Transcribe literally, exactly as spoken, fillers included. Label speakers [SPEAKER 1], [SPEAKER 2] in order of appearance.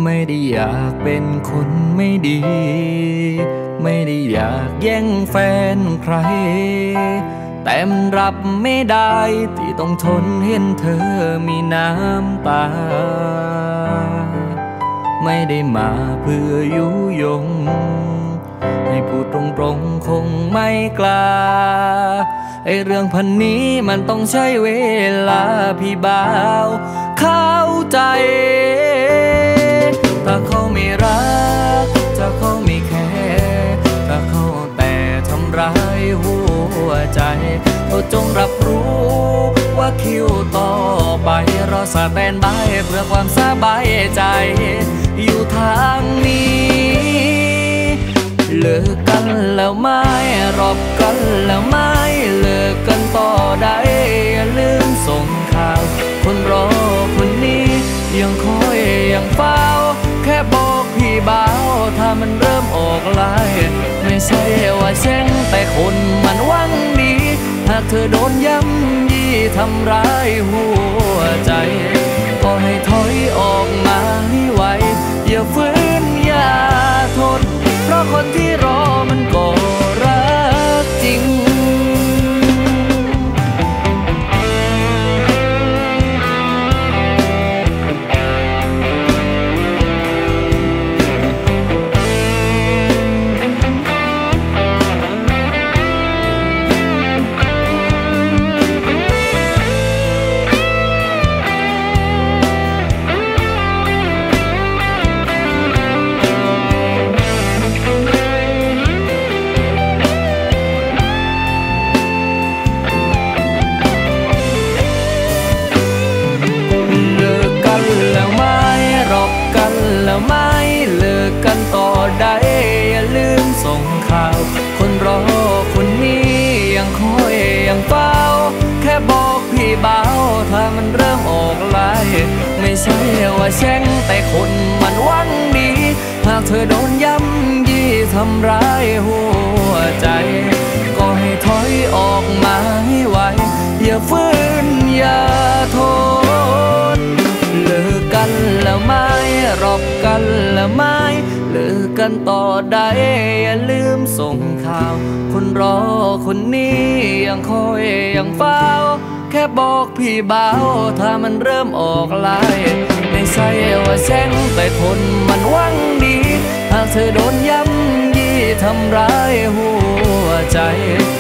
[SPEAKER 1] ไม่ได้อยากเป็นคนไม่ดีไม่ได้อยากแย่งแฟนใครแต่มันรับไม่ได้ที่ต้องทนเห็นเธอมีน้ำตาไม่ได้มาเพื่อยุยงให้พูดตรงๆคงไม่กล้าไอเรื่องพันนี้มันต้องใช้เวลาพี่บ่าวเข้าใจถ้าเขาไม่รักถ้าเขาไม่แคร์ถ้าเขาแต่ทำร้ายหัวใจก็จงรับรู้ว่าคิวต่อไปรอสแตนบายเพื่อความสบายใจอยู่ทางนี้เลิกกันแล้วไม่รอบกันแล้วไม่เลิกกันต่อได้อย่าลืมส่งข่าวคนรอคนนี้ยังคอยยังเฝ้าแค่บอกพี่บ่าวถ้ามันเริ่มออกลายไม่ใช่ว่าแช่งแต่คนมันหวังดีหากเธอโดนย้ำยี่ทำร้ายหัวใจก็ให้ถอยออกมาให้ไวอย่าฝืนอย่าทนเพราะคนที่รอมันก็รักจริงแล้วไม่เลิกกันต่อได้อย่าลืมส่งข่าวคนรอคนนี้ยังคอยยังเฝ้าแค่บอกพี่บ่าวถ้ามันเริ่มออกลายไม่ใช่ว่าแช่งแต่คนมันหวังดีหากเธอโดนย้ำยี่ทำร้ายหัวใจก็ให้ถอยออกมาให้ไวอย่าฝืนอย่าทนเลิกกันแล้วไม่รอบกันแล้วไม่เลิกกันต่อได้อย่าลืมส่งข่าวคนรอคนนี้ยังคอยยังเฝ้าแค่บอกพี่บ่าวถ้ามันเริ่มออกลายไม่ใช่ว่าแช่งแต่คนมันหวังดีหากเธอโดนย้ำยี่ทำร้ายหัวใจ